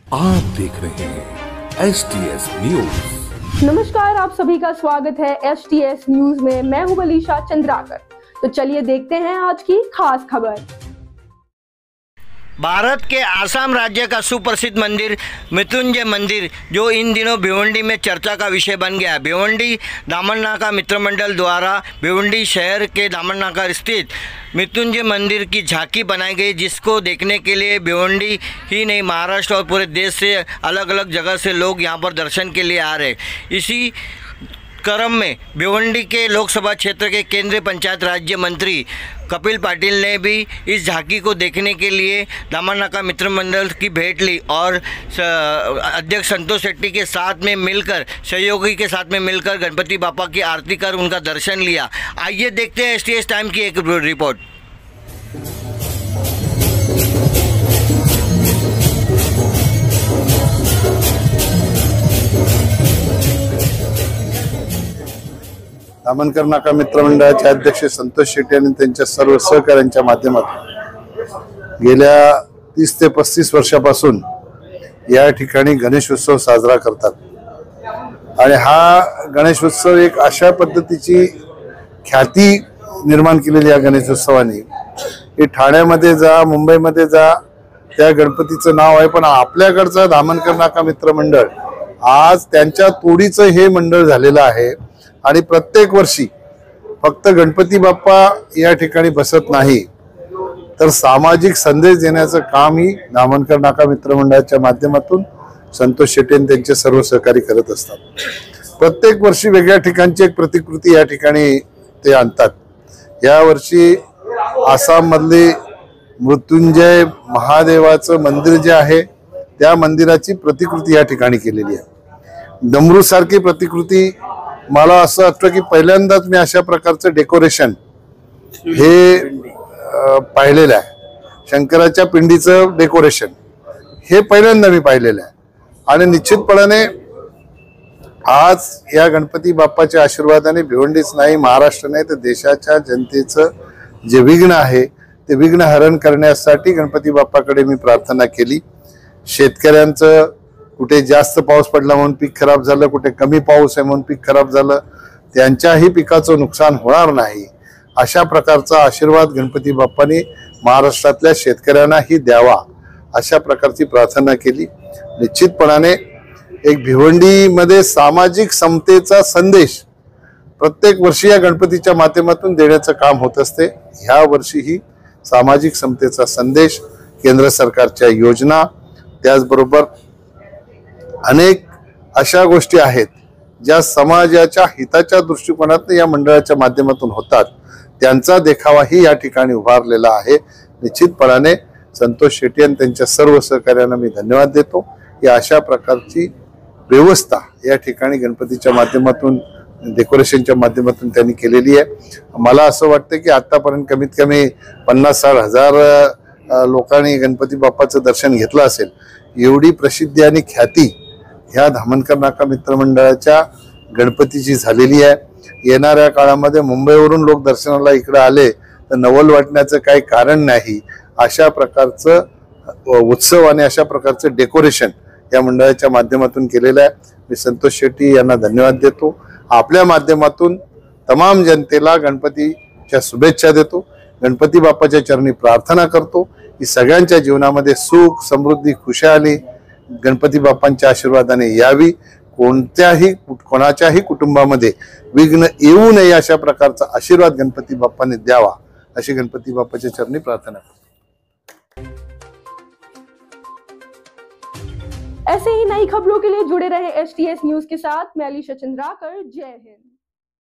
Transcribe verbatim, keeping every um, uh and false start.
आप देख रहे हैं एस टी एस न्यूज। नमस्कार, आप सभी का स्वागत है एस टी एस न्यूज में। मैं हूं बलीशा चंद्राकर। तो चलिए देखते हैं आज की खास खबर। भारत के आसाम राज्य का सुप्रसिद्ध मंदिर मृत्युंजय मंदिर, जो इन दिनों भिवंडी में चर्चा का विषय बन गया है। भिवंडी दामननाका मित्र मंडल द्वारा भिवंडी शहर के दामननाका स्थित मृत्युंजय मंदिर की झांकी बनाई गई, जिसको देखने के लिए भिवंडी ही नहीं महाराष्ट्र और पूरे देश से अलग अलग जगह से लोग यहां पर दर्शन के लिए आ रहे। इसी क्रम में भिवंडी के लोकसभा क्षेत्र के केंद्रीय पंचायत राज्य मंत्री कपिल पाटिल ने भी इस झांकी को देखने के लिए दामननाका मित्र मंडल की भेंट ली और अध्यक्ष संतोष शेट्टी के साथ में मिलकर, सहयोगी के साथ में मिलकर गणपति बापा की आरती कर उनका दर्शन लिया। आइए देखते हैं एस टी एस टाइम की एक रिपोर्ट। दामनकर नाका मित्र मंडळाचे अध्यक्ष संतोष शेट्टी आणि त्यांच्या सर्व सहकाऱ्यांच्या माध्यमातून गेल्या तीस ते पस्तीस वर्षापासून या ठिकाणी गणेशोत्सव साजरा करतात आणि हा गणेशोत्सव एक अशा पद्धतीची ख्याती निर्माण केलेली या गणेशोत्सवाने की ठाण्यामध्ये जा, मुंबईमध्ये जा, त्या गणपतीचं नाव आहे, पण आपल्याकडचं दामनकर नाका मित्र मंडळ आज त्यांच्या तोडीचं हे मंडळ झालेलं आहे। आणि प्रत्येक वर्षी फक्त गणपती बाप्पा या ठिकाणी बसत नाही, तर सामाजिक संदेश देण्याचं काम ही दामनकर नाका मित्र मंडळाच्या माध्यमातून संतोष शेट्टी आणि त्यांचे सर्व सहकारी करत असतात। प्रत्येक वर्षी वेगळ्या ठिकाणची एक प्रतिकृती या ठिकाणी ते आणतात। या वर्षी आसाम मधले मृत्युंजय महादेवाचं मंदिर जे आहे त्या मंदिराची प्रतिकृती या ठिकाणी केलेली आहे। डमरू सारखी प्रतिकृती मला असं वाटतं की पहिल्यांदाच मी अशा प्रकारचं डेकोरेशन हे पाहिलेलं आहे। शंकराच्या पिंडीचं डेकोरेशन हे पहिल्यांदा मी पाहिलेलं आहे आणि निश्चितपणाने आज या गणपती बाप्पाच्या आशीर्वादाने भिवंडीच नाही, महाराष्ट्र नाही तर देशाच्या जनतेचं जे विघ्न आहे ते विघ्न हरण करण्यासाठी गणपती बाप्पाकडे मी प्रार्थना केली। शेतकऱ्यांचं कुठे जास्त पाऊस पडला म्हणून पीक खराब झालं, कुठे कमी पाऊस आहे म्हणून पीक खराब झालं, त्यांच्याही पिकाचं नुकसान होणार नाही अशा प्रकारचा आशीर्वाद गणपती बाप्पांनी महाराष्ट्रातल्या शेतकऱ्यांनाही द्यावा अशा प्रकारची प्रार्थना केली। निश्चितपणाने एक भिवंडीमध्ये सामाजिक समतेचा संदेश प्रत्येक वर्षी या गणपतीच्या माध्यमातून देण्याचं काम होत असते। ह्या वर्षीही सामाजिक समतेचा संदेश, केंद्र सरकारच्या योजना, त्याचबरोबर अनेक अशा गोष्टी आहेत ज्या समाजाच्या हिताच्या दृष्टिकोनातून या मंडळाच्या माध्यमातून होतात, त्यांचा देखावाही या ठिकाणी उभारलेला आहे। निश्चितपणाने संतोष शेट्टी आणि त्यांच्या सर्व सहकार्यांना मी धन्यवाद देतो। या अशा प्रकारची व्यवस्था या ठिकाणी गणपतीच्या माध्यमातून, डेकोरेशनच्या माध्यमातून त्यांनी केलेली आहे। मला असं वाटतं की आतापर्यंत कमीत कमी पन्नास साठ हजार लोकांनी गणपती बाप्पाचं दर्शन घेतलं असेल। एवढी प्रसिद्धी आणि ख्याती ह्या दामनकर नाका मित्र मंडळाच्या गणपतीची झालेली आहे। येणाऱ्या काळामध्ये मुंबईवरून लोक दर्शनाला इकडे आले तर नवल वाटण्याचं काही कारण नाही। अशा प्रकारचं उत्सव आणि अशा प्रकारचं डेकोरेशन या मंडळाच्या माध्यमातून केलेलं आहे। मी संतोष शेट्टी यांना धन्यवाद देतो। आपल्या माध्यमातून तमाम जनतेला गणपतीच्या शुभेच्छा देतो। गणपती बाप्पाच्या चरणी प्रार्थना करतो की सगळ्यांच्या जीवनामध्ये सुख, समृद्धी, खुशाली गणपती बाप्पांच्या आशीर्वादाने यावी। कोणत्याही कोणाच्याही कुटुंबामध्ये विघ्न येऊ नये अशा प्रकारचा आशीर्वाद गणपती बाप्पाने द्यावा अशी गणपती बाप्पाच्या चरणी प्रार्थना करतो। ऐसे ही नई खबरों के लिए जुड़े रहे एस टी एस न्यूज के साथ। मैं बलीशा चंद्राकर। जय हिंद।